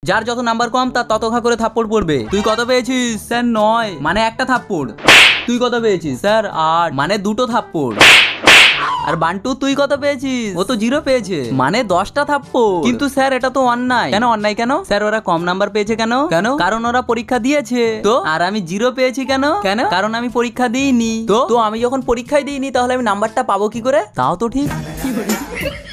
যার যত নাম্বার কম তার তত ঘা করে থাপ্পড় পড়বে। তুই কত পেয়েছিস? স্যার 9 মানে একটা থাপ্পড়। তুই কত পেয়েছিস? স্যার 8 মানে দুটো থাপ্পড়। আর বান্টু তুই কত পেয়েছিস? ও তো 0 পেয়েছে মানে 10টা থাপ্পড়। কিন্তু স্যার এটা তো অন্যায়। কেন অন্যায় কেন? স্যার ওরা কম নাম্বার পেয়েছে কেন? কেন? কারণ ওরা পরীক্ষা দিয়েছে। তো আর আমি 0 পেয়েছি কেন? কেন? কারণ আমি পরীক্ষা দিইনি। তো আমি যখন পরীক্ষায় দিইনি তাহলে আমি নাম্বারটা পাবো কি করে? তাও তো ঠিক।